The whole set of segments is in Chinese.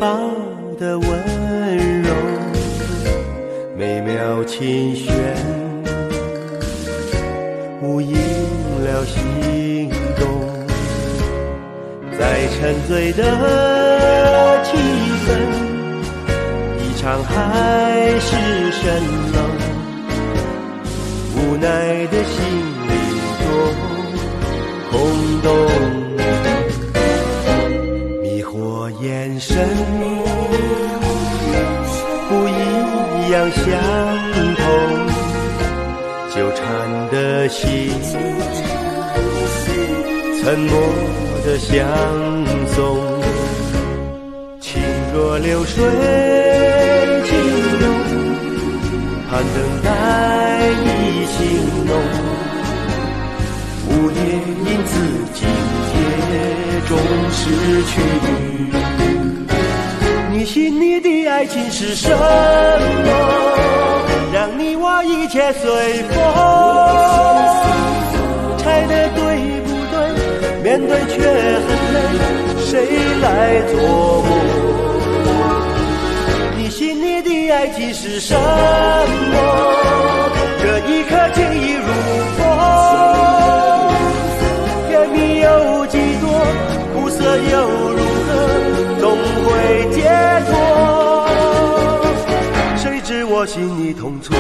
抱的温柔，美妙琴弦无影了心动，在沉醉的气氛，一场海市蜃楼，无奈的心里多空洞，迷惑眼神不一样相同，纠缠的心沉默的相送，情若流水轻涌，盼等待已心浓，午夜因此今夜终失去。你心里的爱情是什么，让你我一切随风，猜得对不对，面对却很累，谁来琢磨？你心里的爱情是什么，这一刻情意如风，甜蜜有几多，苦涩又如何，总会解脱，谁知我心里痛楚。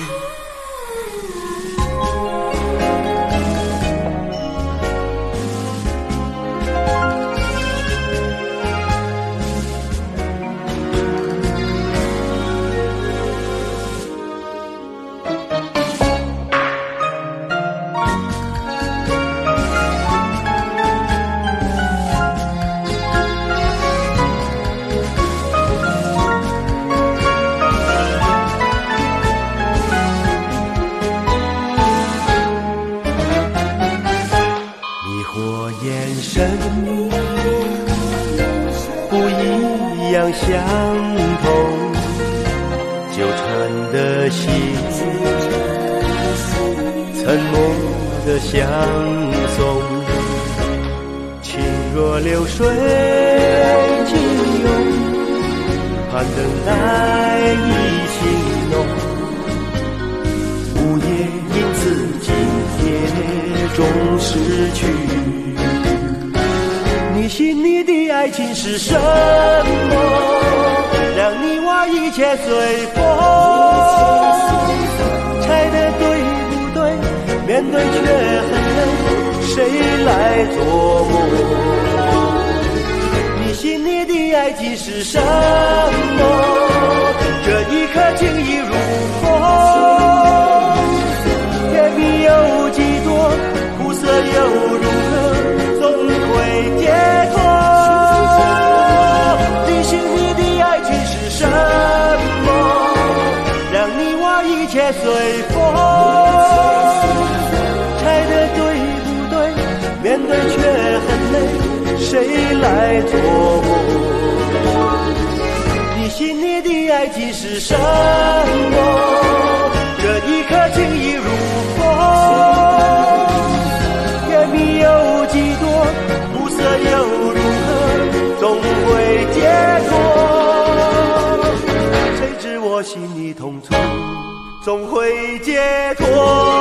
相同，纠缠的心，沉默的相送，情若流水轻涌，盼等待已心浓，午夜因此今夜终失去。你心里的爱情是什么，让你我一切随风，猜得对不对，面对却很累，谁来琢磨？你心里的爱情是什么，这一刻情意如风，甜蜜有几多，苦涩又如何，总会解脱。你心里的爱情是什么，让你我一切随风，猜得对不对，面对却很累，谁来琢磨？你心里的爱情是什么，这一刻情意如风，甜蜜有几多，苦涩又如何，总会解脱，谁知我心里痛楚，总会解脱。